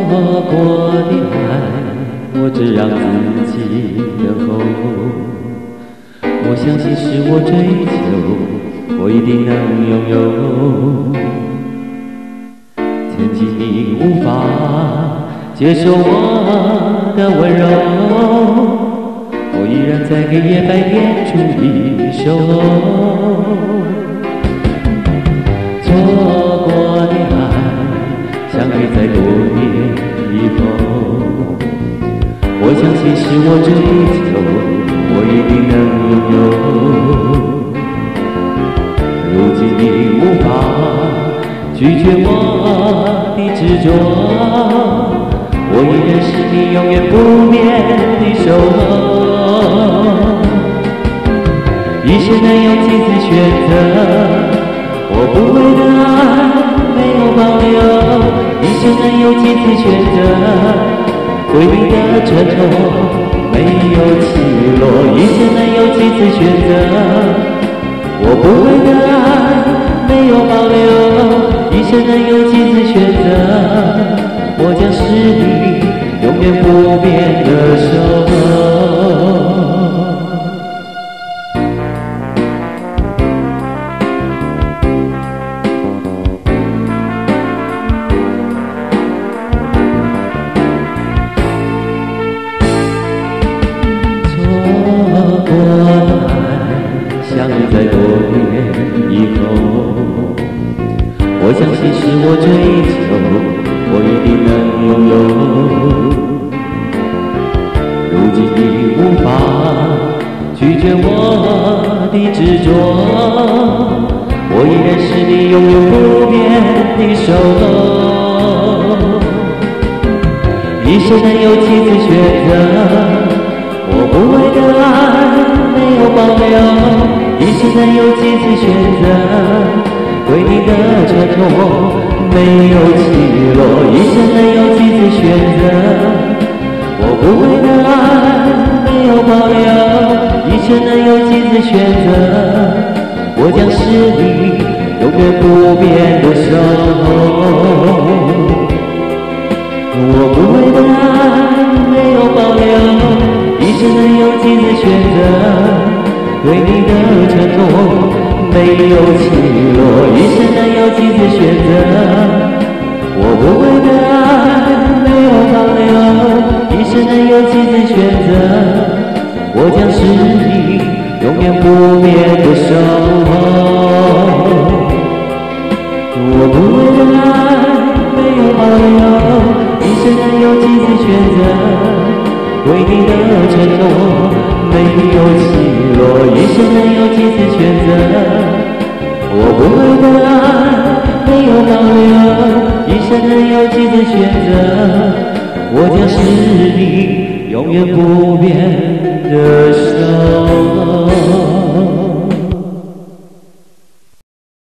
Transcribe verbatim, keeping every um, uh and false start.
过的爱，我只让自己等候。我相信是我追求，我一定能拥有。曾经你无法接受我的温柔，我依然在黑夜白天伫立守候。错过的爱，相遇在多年以后。我相信是我追求，我一定能拥有。如今你无法拒绝我的执着，我依然是你永远不变的守候。一生能有几次选择，我不会的爱没有保留。一生能有几次选择，对你的承诺没有起落。一生能有几次选择，我不会的爱没有保留。一生能有几次选择，我将是你永远不变的守候。错过的爱，相遇在多年以后。我相信是我追求，我一定能拥有。如今你无法拒绝我的执着，我依然是你永远不变的守候。一生能有几次选择，我不会的爱没有保留。一生能有几次选择，对你的承诺没有起落。一生能有几次选择，我不会的爱没有保留。一生能有几次选择，我将是你永远不变的守候。我不会的爱没有保留。一生能有几次选择，对你的承诺没有起落。一生能有几次选择，我不会的爱没有保留。一生能有几次选择，我将是你永远不变的守候。我不会的爱没有保留。一生能有几次选择，对你的承诺没有起落。一生能有几次选择，我不会的爱没有保留。一生能有几次选择，我将是你永远不变的守候。